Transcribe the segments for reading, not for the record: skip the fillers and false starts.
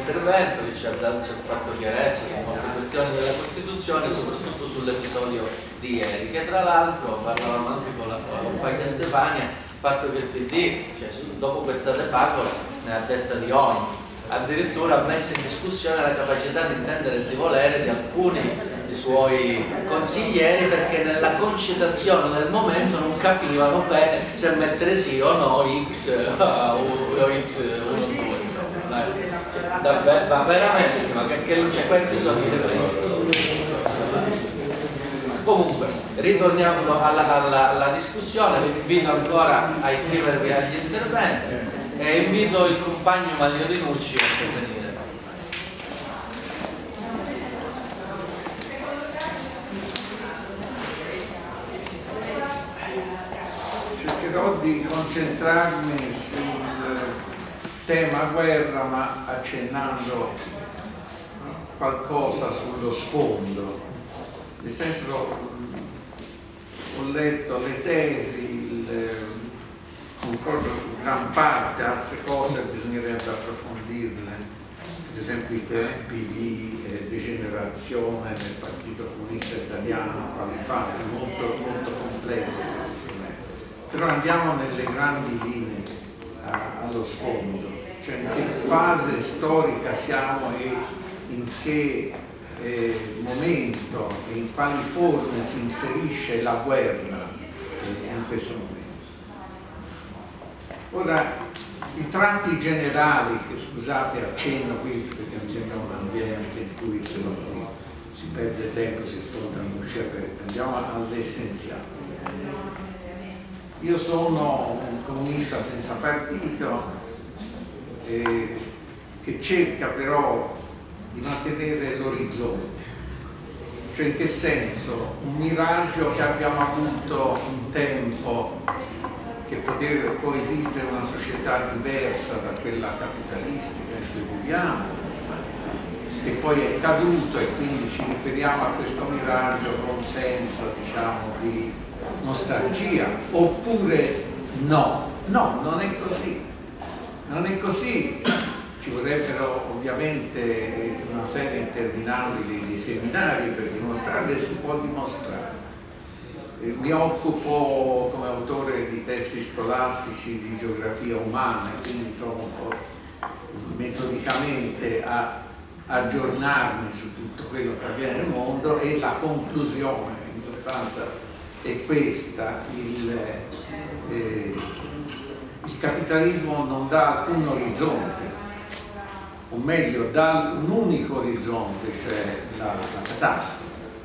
intervento, che ci ha fatto chiarezza su molte questioni della Costituzione, soprattutto sull'episodio di ieri, che tra l'altro parlavamo anche con la compagna Stefania, il fatto che il PD, cioè, dopo questa debacle, ne ha detta di ogni, addirittura ha messo in discussione la capacità di intendere e di volere di alcuni dei suoi consiglieri, perché nella concitazione del momento non capivano bene se mettere sì o no X o X 1 2, insomma, va veramente, ma che questi sono i represi. Comunque, ritorniamo alla discussione, vi invito ancora a iscrivervi agli interventi e invito il compagno Maglio Di Nucci a intervenire. Cercherò di concentrarmi sul tema guerra, ma accennando qualcosa sullo sfondo. Nel senso, ho letto le tesi, concordo su gran parte, altre cose bisognerebbe approfondirle, ad esempio i tempi di degenerazione nel Partito Comunista Italiano, quali fatti molto, molto complessi. Però andiamo nelle grandi linee allo sfondo, cioè in che fase storica siamo e in che momento e in quali forme si inserisce la guerra in questo momento. Ora, i tratti generali, che scusate accenno qui perché mi sembra un ambiente in cui se no si perde tempo, si affrontano usci aperte, andiamo all'essenziale. Io sono un comunista senza partito che cerca però di mantenere l'orizzonte. Cioè, in che senso? Un miraggio che abbiamo avuto un tempo, che poteva coesistere una società diversa da quella capitalistica in cui viviamo, che poi è caduto, e quindi ci riferiamo a questo miraggio con senso, diciamo, di nostalgia, oppure no? No, non è così. Non è così. Ci vorrebbero ovviamente una serie interminabile di seminari per dimostrarle, si può dimostrare. Mi occupo come autore di testi scolastici di geografia umana, quindi provo un po' metodicamente a aggiornarmi su tutto quello che avviene nel mondo, e la conclusione in sostanza è questa: il capitalismo non dà alcun orizzonte, o meglio dà un unico orizzonte, cioè la catastrofe.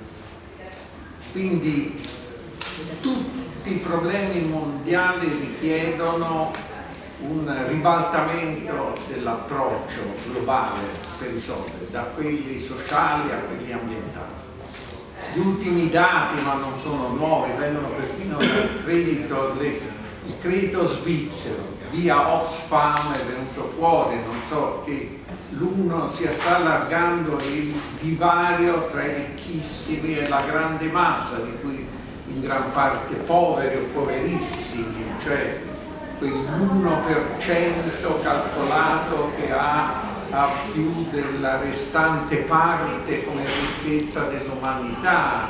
Quindi tutti i problemi mondiali richiedono un ribaltamento dell'approccio globale per risolvere, da quelli sociali a quelli ambientali. Gli ultimi dati, ma non sono nuovi, vengono perfino dal credito, il credito svizzero, via Oxfam è venuto fuori, non so, che l'uno si sta allargando il divario tra i ricchissimi e la grande massa, di cui in gran parte poveri o poverissimi, cioè quell'1% calcolato che ha più della restante parte come ricchezza dell'umanità,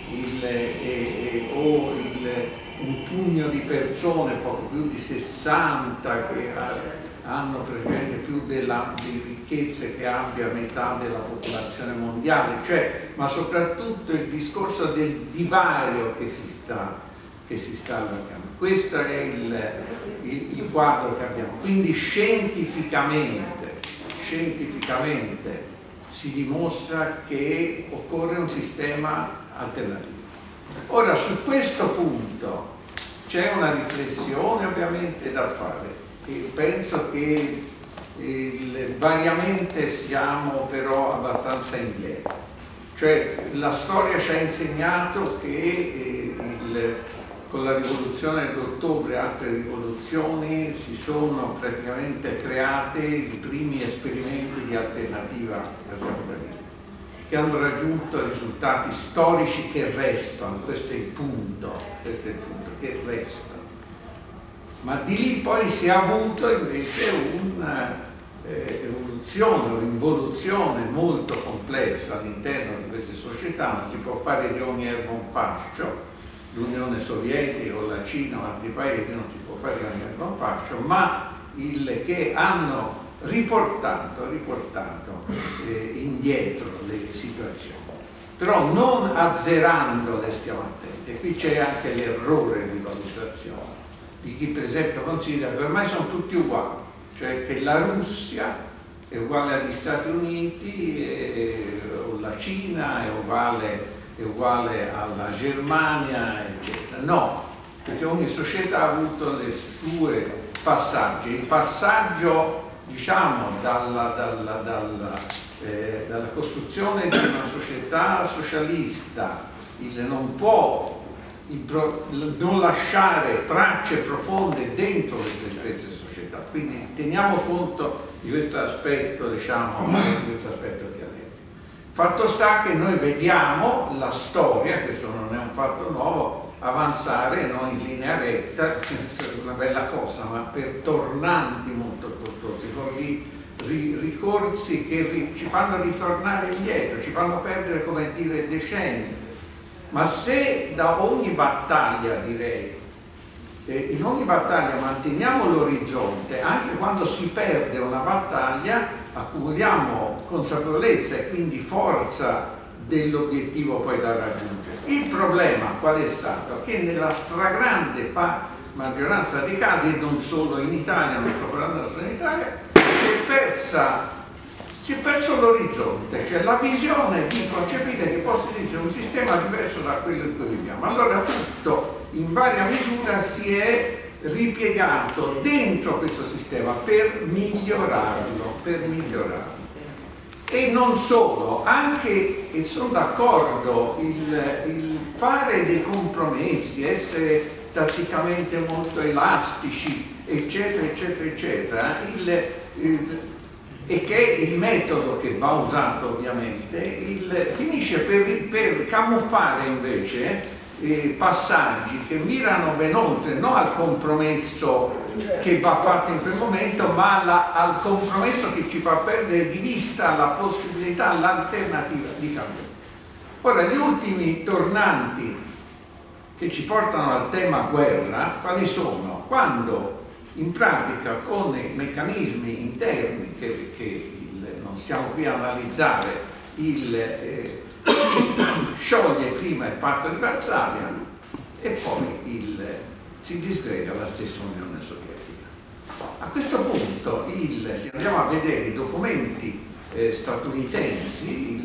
un pugno di persone, poco più di 60, che hanno praticamente più di ricchezze che abbia metà della popolazione mondiale, cioè, ma soprattutto il discorso del divario che si sta allargando. Questo è il quadro che abbiamo. Quindi scientificamente si dimostra che occorre un sistema alternativo. Ora, su questo punto c'è una riflessione ovviamente da fare, e penso che variamente siamo però abbastanza indietro. Cioè, la storia ci ha insegnato che con la rivoluzione d'ottobre e altre rivoluzioni si sono praticamente create i primi esperimenti di alternativa al capitalismo, che hanno raggiunto risultati storici che restano. Questo è il punto, che restano. Ma di lì poi si è avuto invece evoluzione o involuzione molto complessa all'interno di queste società. Non si può fare di ogni erba un fascio, l'Unione Sovietica o la Cina o altri paesi non si può fare di ogni erba un fascio, ma che hanno riportato indietro le situazioni, però non azzerandole, stiamo attenti. E qui c'è anche l'errore di valutazione di chi per esempio considera che ormai sono tutti uguali, cioè che la Russia è uguale agli Stati Uniti o la Cina è uguale alla Germania, eccetera. No, perché ogni società ha avuto le sue passaggi. Il passaggio, diciamo, dalla costruzione di una società socialista, non lasciare tracce profonde dentro le stesse società. Quindi teniamo conto di questo aspetto, diciamo, di questo aspetto dialettico. Fatto sta che noi vediamo la storia, questo non è un fatto nuovo, avanzare non in linea retta, è una bella cosa, ma per tornanti molto tortuosi, con ricorsi che ci fanno ritornare indietro, ci fanno perdere, come dire, decenni. Ma se da ogni battaglia, direi, in ogni battaglia manteniamo l'orizzonte, anche quando si perde una battaglia accumuliamo consapevolezza e quindi forza dell'obiettivo poi da raggiungere. Il problema qual è stato? Che nella stragrande maggioranza dei casi, e non solo in Italia, non sto parlando solo in Italia, si è perso l'orizzonte, cioè la visione di concepire che possa esistere un sistema diverso da quello in cui viviamo. Allora tutto in varia misura si è ripiegato dentro questo sistema per migliorarlo. E non solo, anche, e sono d'accordo, il fare dei compromessi, essere tatticamente molto elastici, eccetera, eccetera, eccetera, e che è il metodo che va usato ovviamente, finisce per camuffare invece passaggi che mirano ben oltre, non al compromesso che va fatto in quel momento, ma al compromesso che ci fa perdere di vista la possibilità, l'alternativa di cambiare. Ora, gli ultimi tornanti che ci portano al tema guerra, quali sono? Quando in pratica con i meccanismi interni che non stiamo qui a analizzare, scioglie prima il patto di Varsavia e poi si disgrega la stessa Unione Sovietica. A questo punto, se andiamo a vedere i documenti statunitensi,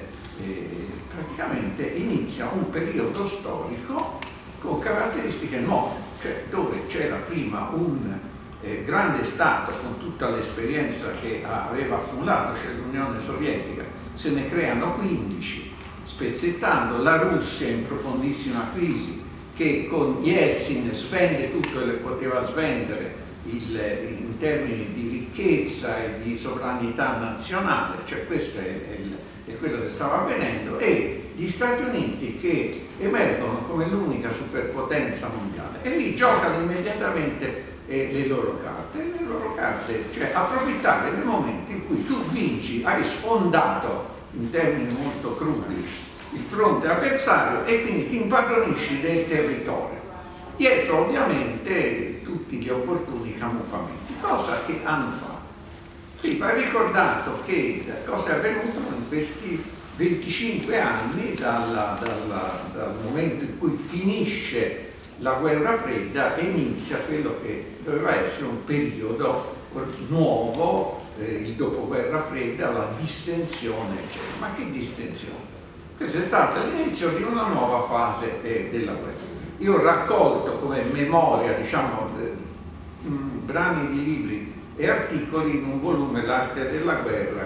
praticamente inizia un periodo storico con caratteristiche nuove, cioè dove c'era prima un grande Stato con tutta l'esperienza che aveva accumulato, cioè l'Unione Sovietica, se ne creano 15, spezzettando la Russia in profondissima crisi, che con Yeltsin svende tutto quello che poteva svendere in termini di ricchezza e di sovranità nazionale, cioè questo è quello che stava avvenendo, e gli Stati Uniti che emergono come l'unica superpotenza mondiale, e lì giocano immediatamente le loro carte, cioè approfittare del momento in cui tu vinci, hai sfondato in termini molto crudi il fronte avversario e quindi ti impadronisci del territorio, dietro ovviamente tutti gli opportuni camuffamenti, cosa che hanno fatto. Qui va ricordato che cosa è avvenuto in questi 25 anni dal momento in cui finisce la guerra fredda e inizia quello che doveva essere un periodo nuovo, il dopoguerra fredda, la distensione, eccetera. Ma che distensione? Questo è stato l'inizio di una nuova fase della guerra. Io ho raccolto come memoria, diciamo, brani di libri e articoli in un volume, L'arte della guerra,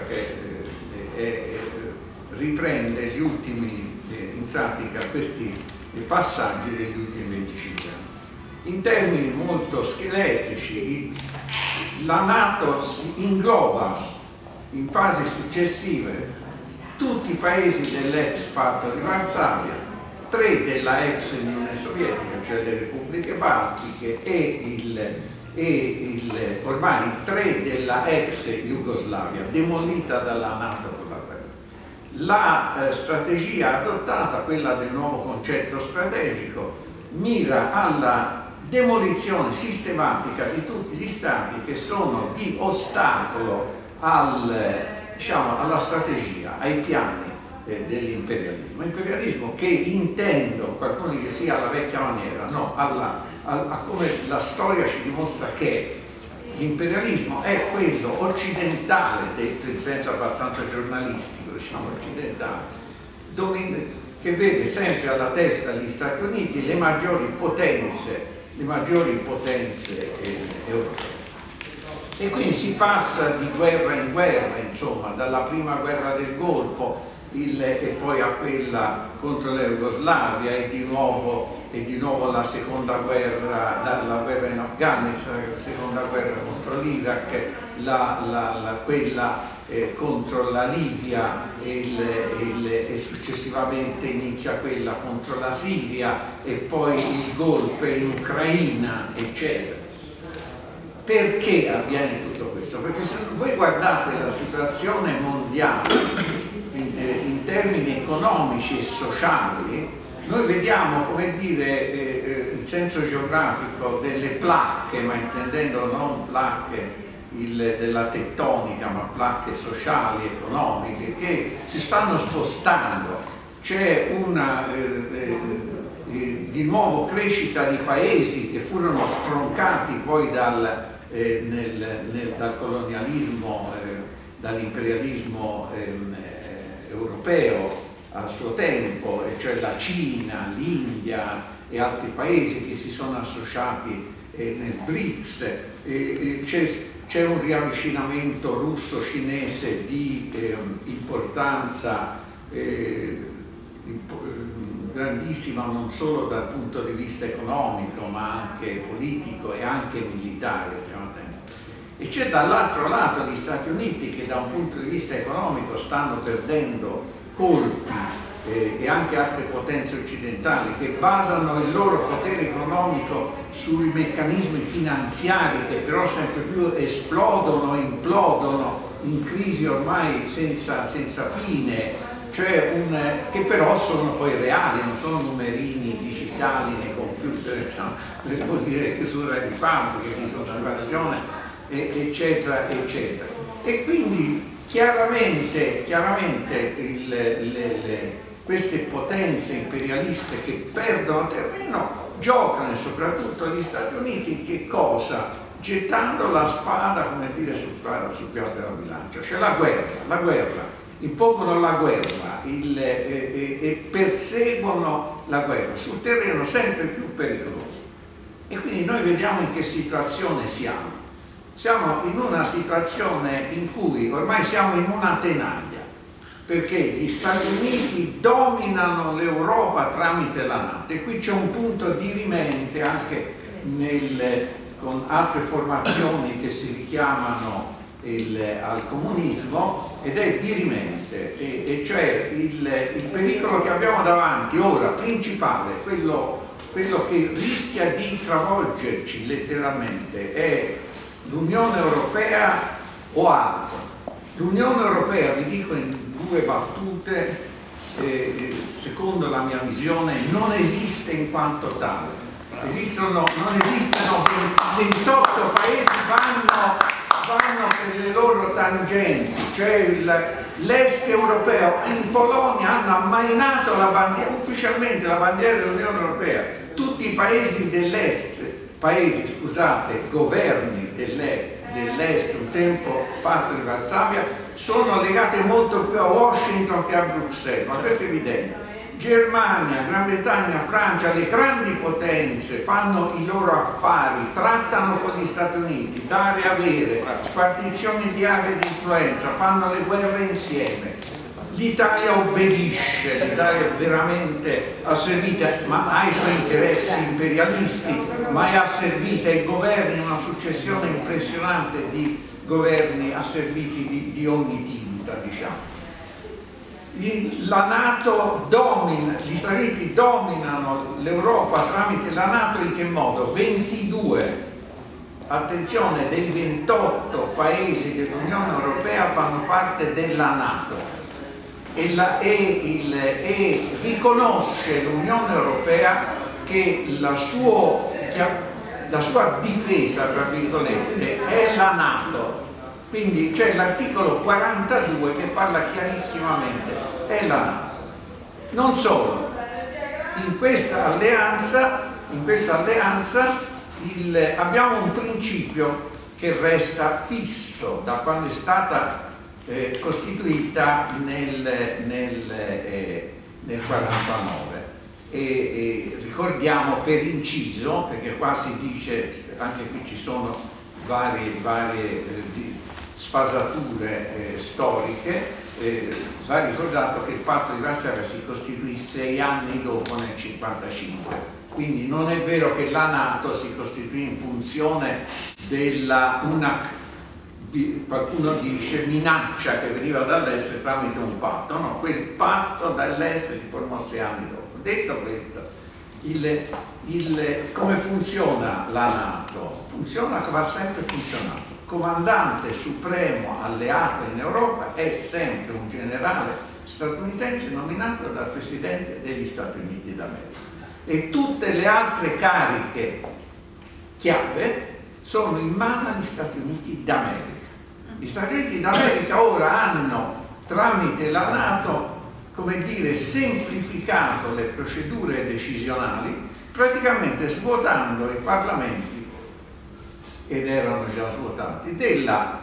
che riprende gli ultimi, in pratica, questi passaggi degli ultimi 25 anni. In termini molto scheletrici, la NATO si ingloba in fasi successive tutti i paesi dell'ex patto di Varsavia, 3 della ex Unione Sovietica, cioè le Repubbliche Baltiche e e ormai 3 della ex Jugoslavia, demolita dalla NATO con la guerra. La strategia adottata, quella del nuovo concetto strategico, mira alla demolizione sistematica di tutti gli stati che sono di ostacolo diciamo, alla strategia, ai piani dell'imperialismo. Imperialismo che intendo, qualcuno dice sì alla vecchia maniera, no, a come la storia ci dimostra che l'imperialismo è quello occidentale, detto in senso abbastanza giornalistico, diciamo occidentale, che vede sempre alla testa gli Stati Uniti le maggiori potenze europee. E quindi si passa di guerra in guerra, insomma, dalla prima guerra del Golfo e poi a quella contro la Jugoslavia e di nuovo la seconda guerra, dalla guerra in Afghanistan, la seconda guerra contro l'Iraq, quella contro la Libia e successivamente inizia quella contro la Siria e poi il golpe in Ucraina, eccetera. Perché avviene tutto questo? Perché se voi guardate la situazione mondiale in termini economici e sociali, noi vediamo, come dire, in senso geografico delle placche, ma intendendo non placche della tettonica, ma placche sociali, economiche, che si stanno spostando. C'è una di nuovo crescita di paesi che furono stroncati poi dal colonialismo, dall'imperialismo europeo a suo tempo, e cioè la Cina, l'India e altri paesi che si sono associati nel BRICS. C'è un riavvicinamento russo-cinese di importanza grandissima, non solo dal punto di vista economico ma anche politico e anche militare. E c'è dall'altro lato gli Stati Uniti che da un punto di vista economico stanno perdendo colpi e anche altre potenze occidentali che basano il loro potere economico sui meccanismi finanziari che però sempre più esplodono e implodono in crisi ormai senza fine, cioè che però sono poi reali, non sono numerini digitali nei computer, vuol dire chiusura di fabbriche, disoccupazione, eccetera, eccetera. E quindi chiaramente queste potenze imperialiste che perdono terreno giocano, e soprattutto gli Stati Uniti, che cosa? Gettando la spada, come dire, sul piatto della bilancia, cioè la guerra, impongono la guerra e perseguono la guerra sul terreno sempre più pericoloso. E quindi noi vediamo in che situazione siamo. Siamo in una situazione in cui ormai siamo in una tenaglia, perché gli Stati Uniti dominano l'Europa tramite la NATO, e qui c'è un punto dirimente anche con altre formazioni che si richiamano al comunismo, ed è dirimente, e cioè il pericolo che abbiamo davanti ora, principale, quello che rischia di travolgerci letteralmente, è l'Unione Europea o altro. L'Unione Europea, vi dico in 2 battute, secondo la mia visione, non esiste in quanto tale. Non esistono 28 paesi, vanno per le loro tangenti, cioè l'est europeo. In Polonia hanno ammainato la bandiera, ufficialmente la bandiera dell'Unione Europea. Tutti i paesi dell'est, governi dell'est, un tempo patto di Varsavia, sono legate molto più a Washington che a Bruxelles, ma questo è evidente. Germania, Gran Bretagna, Francia, le grandi potenze fanno i loro affari, trattano con gli Stati Uniti, dare e avere, spartizioni di aree di influenza, fanno le guerre insieme. L'Italia obbedisce, l'Italia è veramente asservita, ma ha i suoi interessi imperialisti, ma è asservita ai governi, una successione impressionante di governi asserviti di ogni tinta, diciamo. La NATO domina, gli Stati Uniti dominano l'Europa tramite la NATO in che modo? 22 attenzione, dei 28 paesi dell'Unione Europea fanno parte della NATO e riconosce l'Unione Europea che la sua difesa, tra virgolette, è la NATO. Quindi c'è l'articolo 42 che parla chiarissimamente, è la NATO. Non solo, in questa alleanza abbiamo un principio che resta fisso da quando è stata costituita nel 49 e ricordiamo per inciso, perché qua si dice, anche qui ci sono varie sfasature storiche, va ricordato che il patto di Varsavia si costituì 6 anni dopo, nel 55. Quindi non è vero che la NATO si costituì in funzione della qualcuno dice minaccia che veniva dall'est tramite un patto. No, quel patto dall'est si formò 6 anni dopo. Detto questo, come funziona la NATO? Funziona come ha sempre funzionato. Comandante supremo alleato in Europa è sempre un generale statunitense nominato dal Presidente degli Stati Uniti d'America. E tutte le altre cariche chiave sono in mano agli Stati Uniti d'America. Gli Stati Uniti d'America ora hanno, tramite la NATO, come dire, semplificato le procedure decisionali, praticamente svuotando i parlamenti, ed erano già svuotati, della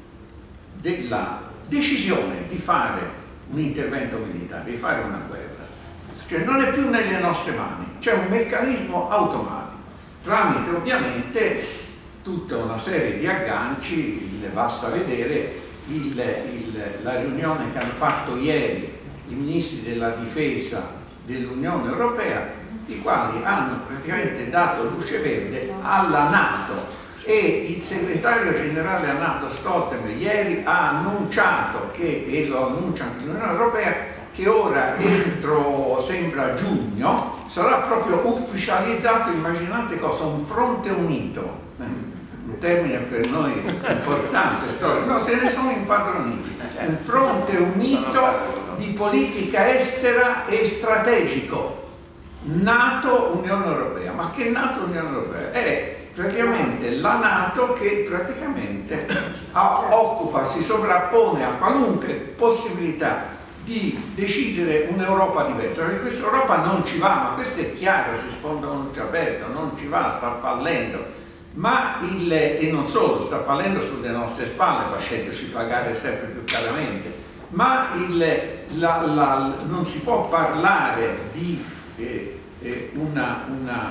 decisione di fare un intervento militare, di fare una guerra. Cioè non è più nelle nostre mani, c'è un meccanismo automatico, tramite ovviamente tutta una serie di agganci. Basta vedere la riunione che hanno fatto ieri i ministri della difesa dell'Unione Europea, i quali hanno praticamente dato luce verde alla NATO, e il segretario generale a NATO Stoltenberg ieri ha annunciato e lo annuncia anche l'Unione Europea, che ora entro, sembra giugno, sarà proprio ufficializzato, immaginate cosa, un fronte unito, un termine per noi importante, storico, no, se ne sono impadroniti, un fronte unito di politica estera e strategico, NATO-Unione Europea. Ma che NATO-Unione Europea? È praticamente la NATO che praticamente si sovrappone a qualunque possibilità di decidere un'Europa diversa, perché questa Europa non ci va, ma questo è chiaro, si sfonda un luce aperto, non ci va, sta fallendo, e non solo, sta fallendo sulle nostre spalle, facendoci pagare sempre più caramente, ma non si può parlare di una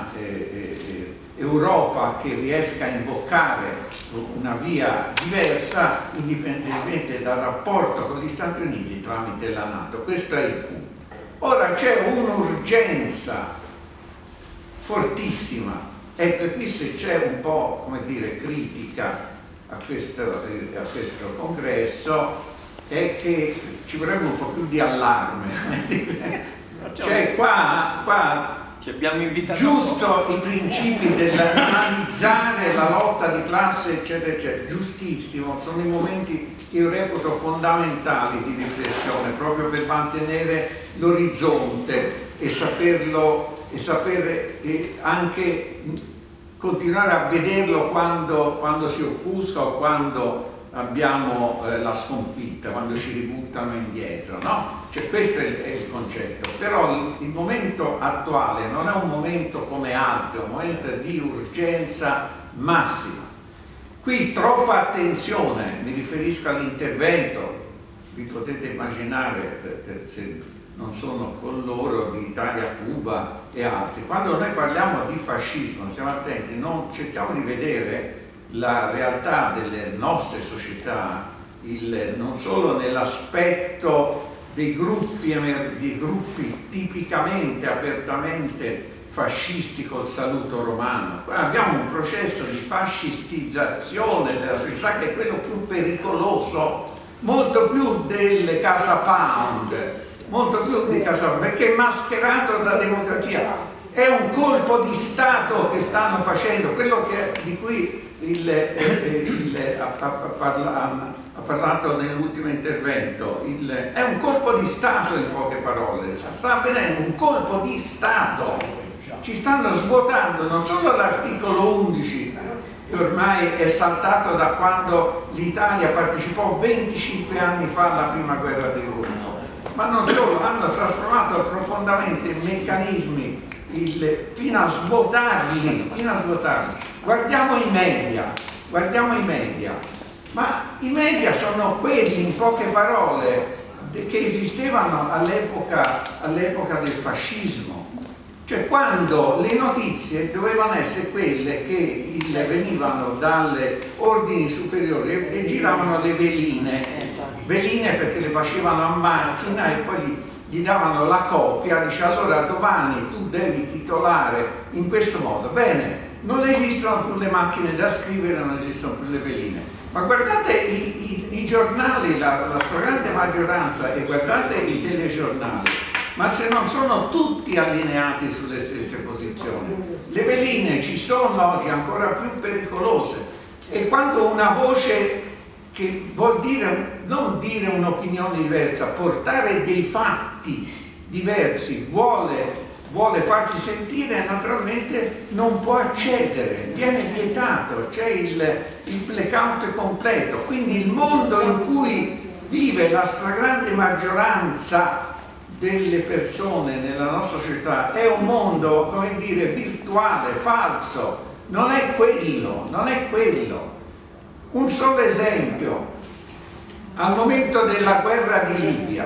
Europa che riesca a imboccare una via diversa indipendentemente dal rapporto con gli Stati Uniti tramite la NATO. Questo è il punto. Ora c'è un'urgenza fortissima, ecco, qui se c'è un po', come dire, critica a questo congresso, è che ci vorrebbe un po' più di allarme. Cioè qua ci abbiamo invitato giusto i principi dell'analizzare la lotta di classe, eccetera, eccetera, giustissimo, sono i momenti che io reputo fondamentali di riflessione, proprio per mantenere l'orizzonte e sapere anche continuare a vederlo quando si offusca o quando abbiamo la sconfitta, quando ci ributtano indietro, no? Cioè questo è il concetto. Però il momento attuale non è un momento come altri, è un momento di urgenza massima. Qui troppa attenzione, mi riferisco all'intervento, vi potete immaginare, se non sono con loro, di Italia, Cuba e altri. Quando noi parliamo di fascismo, stiamo attenti, non cerchiamo di vedere la realtà delle nostre società, non solo nell'aspetto dei gruppi tipicamente, apertamente fascisti col saluto romano. Abbiamo un processo di fascistizzazione della società che è quello più pericoloso, molto più delle Casa Pound, molto più di Casa Pound, perché è mascherato da democrazia. È un colpo di Stato che stanno facendo, quello di cui ha parlato nell'ultimo intervento. È un colpo di Stato, in poche parole. Sta avvenendo un colpo di Stato. Ci stanno svuotando non solo l'articolo 11, che ormai è saltato da quando l'Italia partecipò 25 anni fa alla prima guerra del Golfo, ma non solo, hanno trasformato profondamente meccanismi fino a svuotarli. Guardiamo i media, ma i media sono quelli, in poche parole, che esistevano all'epoca del fascismo. Cioè, quando le notizie dovevano essere quelle che venivano dalle ordini superiori e giravano le veline perché le facevano a macchina e poi gli davano la copia, dice allora domani tu devi titolare in questo modo. Bene, non esistono più le macchine da scrivere, non esistono più le veline, ma guardate i giornali, la stragrande maggioranza, e guardate i telegiornali, ma se non sono tutti allineati sulle stesse posizioni. Le veline ci sono oggi ancora più pericolose, e quando una voce, che vuol dire non dire un'opinione diversa, portare dei fatti diversi, vuole farsi sentire, naturalmente non può accedere, viene vietato, c'è il blackout completo. Quindi il mondo in cui vive la stragrande maggioranza delle persone nella nostra società è un mondo, come dire, virtuale, falso, non è quello. Un solo esempio: al momento della guerra di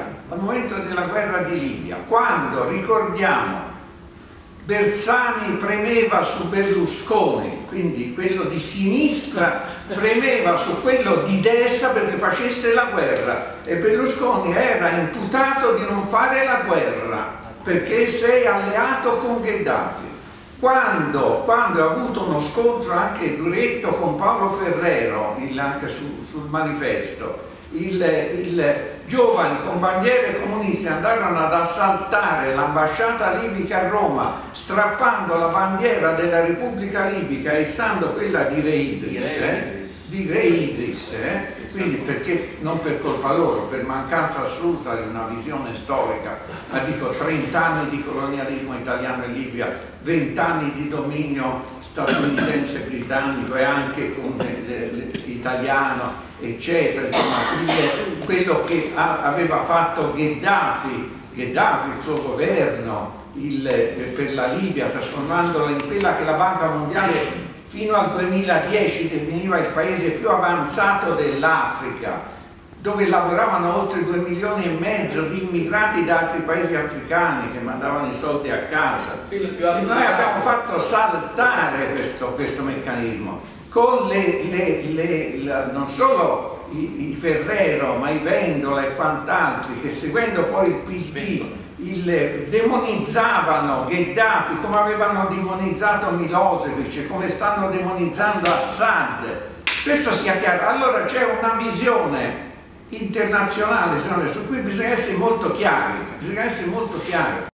Libia, quando, ricordiamo, Bersani premeva su Berlusconi, quindi quello di sinistra premeva su quello di destra perché facesse la guerra, e Berlusconi era imputato di non fare la guerra perché si è alleato con Gheddafi. Quando ha avuto uno scontro anche duretto con Paolo Ferrero, anche sul manifesto, i giovani con bandiere comuniste andarono ad assaltare l'ambasciata libica a Roma, strappando la bandiera della Repubblica Libica e issando quella di Re Idris, quindi perché non per colpa loro, per mancanza assoluta di una visione storica, ma dico 30 anni di colonialismo italiano in Libia, 20 anni di dominio statunitense britannico e anche con l'italiano, eccetera, insomma, quello che aveva fatto Gheddafi, il suo governo per la Libia, trasformandola in quella che la Banca Mondiale fino al 2010 definiva il paese più avanzato dell'Africa, dove lavoravano oltre 2,5 milioni di immigrati da altri paesi africani che mandavano i soldi a casa. E noi abbiamo fatto saltare questo meccanismo con non solo i Ferrero, ma i Vendola e quant'altri, che seguendo poi il PD demonizzavano Gheddafi come avevano demonizzato Milosevic, come stanno demonizzando Assad. Questo sia chiaro. Allora c'è una visione internazionale su cui bisogna essere molto chiari,